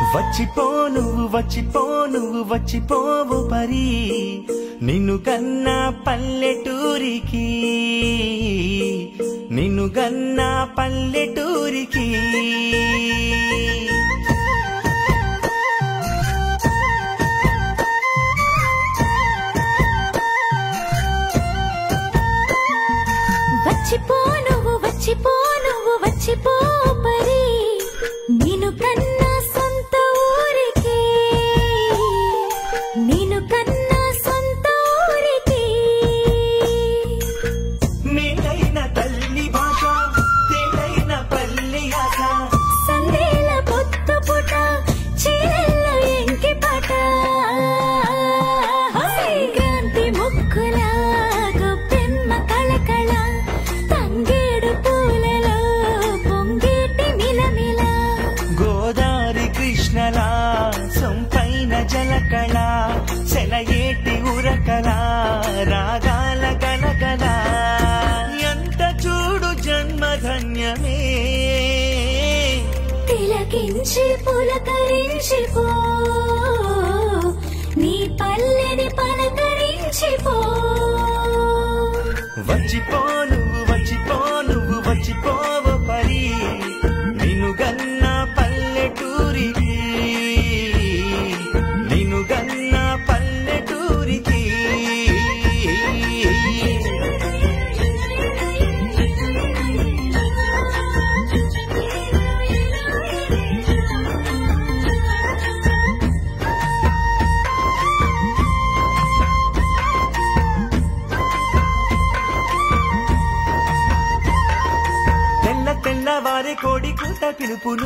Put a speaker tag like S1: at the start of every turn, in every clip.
S1: వచ్చిపో నువ్వు వచ్చిపోవు పరి నిన్ను కన్నా పల్లెటూరికి
S2: వచ్చిపో నువ్వు వచ్చిపో పరి నిన్ను కన్నా సొంత ఊరికి
S1: మేలైన తల్లి భాష తేలైన పల్లె యాస
S2: సందేల పొత్తు పుట చీరల్ల ఎంకి పాట క్రాంతి ముక్కుల గొప్పెమ్మ కళకళ తంగేడు పూలలో పొంగేటి మిలమిల
S1: గోదారి కృష్ణలా సొంపైన జలకళ సెలయేటి ఉరకల రాగాల గలగల ఎంత చూడు జన్మధన్యమే
S2: తిలకించి పులకరించిపో నీ పల్లెని పలకరించిపో
S1: వచ్చిపో నువ్వు వచ్చిపోవు పరి నిన్ను గన్న పల్లెటూరికి తెల్లవారే కోడి కూత పిలుపులు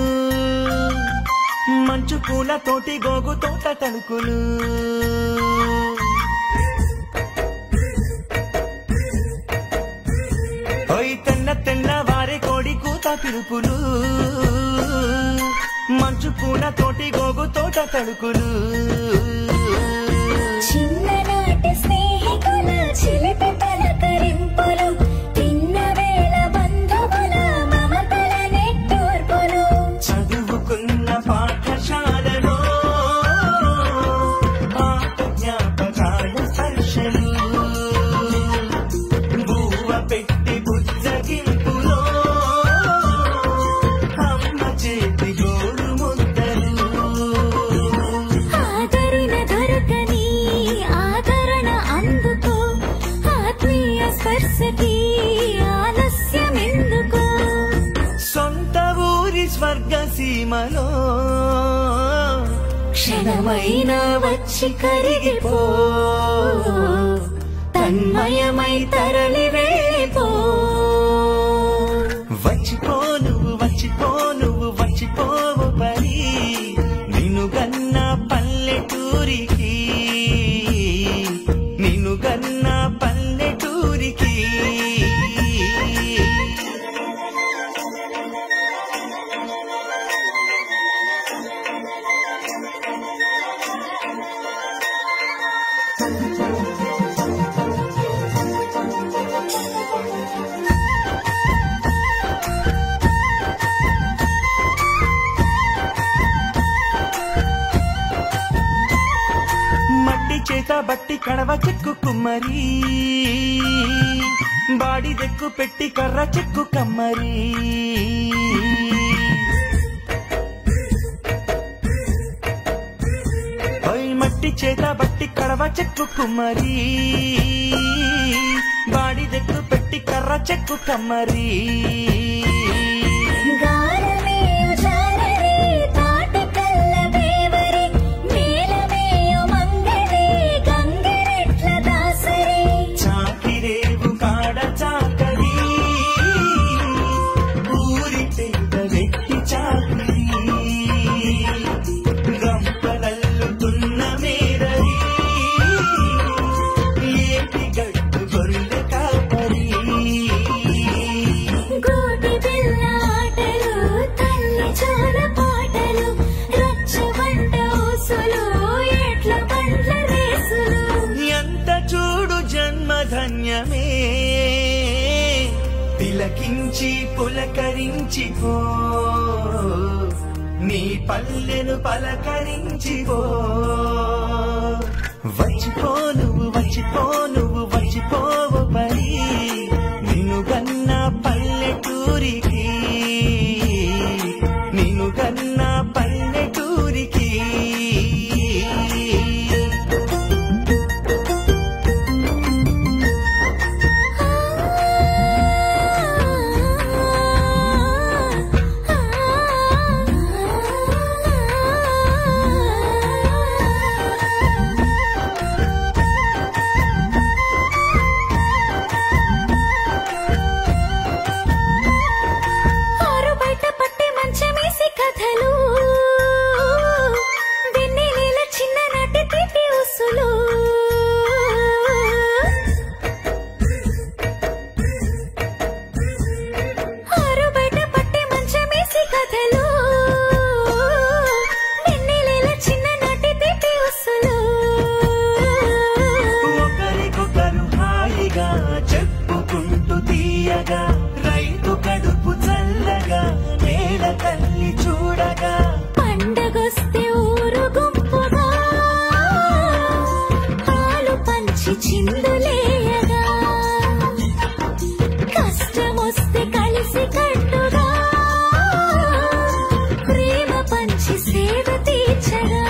S1: మంచు పూల తోటి గోగు తోట తలుకులు ఓయ్ తెల్లవారే కోడి కూత పిలుపులు మంచు పూల తోటి గోగు తోట తలుకులు
S2: చిన్ననాటి స్నేహితుల చిలిపి పలకరింపులు తిన్న వేళ బంధువుల మమతల నెట్టూర్పులు
S1: చదువుకున్న పాఠశాలలో పాత జ్ఞాపకాల స్పర్శలు బువ్వ పెట్టి బుజ్జగింపులో అమ్మ చేతి గోరు ముద్దలు
S2: ఆదరణ దొరకని ఆదరణ అందుకో ఆత్మీయ స్పర్శకి ఆలస్యం ఎందుకో
S1: సొంత ఊరి స్వర్గ సీమలో
S2: క్షణమైనా వచ్చి కరిగిపో తన్మయమై తరలి వెళ్ళిపో
S1: వచ్చిపో నువ్వు వచ్చిపోవు పరి నిన్ను గన్న పల్లెటూరికి చేత బట్టి కడవ చెక్కు కుమ్మరి బాడి దెక్కు పెట్టి కర్ర చెక్కు కమ్మరి మట్టి చేత బట్టి కడవ చెక్కు కుమ్మరి బాడి దెక్కు పెట్టి కర్ర చెక్కు కమ్మరి ధన్యమే తిలకించి పులకరించిపో నీ పల్లెను పలకరించిపో వచ్చిపో నువ్వు వచ్చిపో నువ్వు వచ్చిపోవు పరి నిన్ను గన్న పల్లెటూరికి నిన్ను గన్న పల్లెటూరికి చెప్పుకుంటూ తీయగా రైతు కడుపు చల్లగా నేల తల్లి చూడగా
S2: పండగొస్తే ఊరు గుంపుగా పాలు పంచి చిందులేయగా కష్టమొస్తే కలిసి కట్టుగా ప్రేమ పంచి సేవ తీర్చగా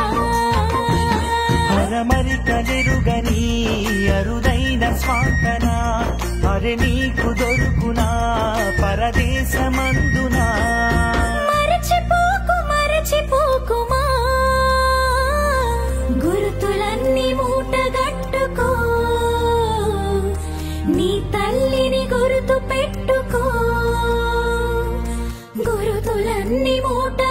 S1: అరమరికలెరుగని అరుదైన స్వాంతన అరె నీకు దొరుకునా పరదేశమందునా
S2: మరచిపోకు మరచిపోకుమా గుర్తులన్నీ మూటగట్టుకో నీ తల్లిని గుర్తు పెట్టుకో గుర్తులన్నీ మూట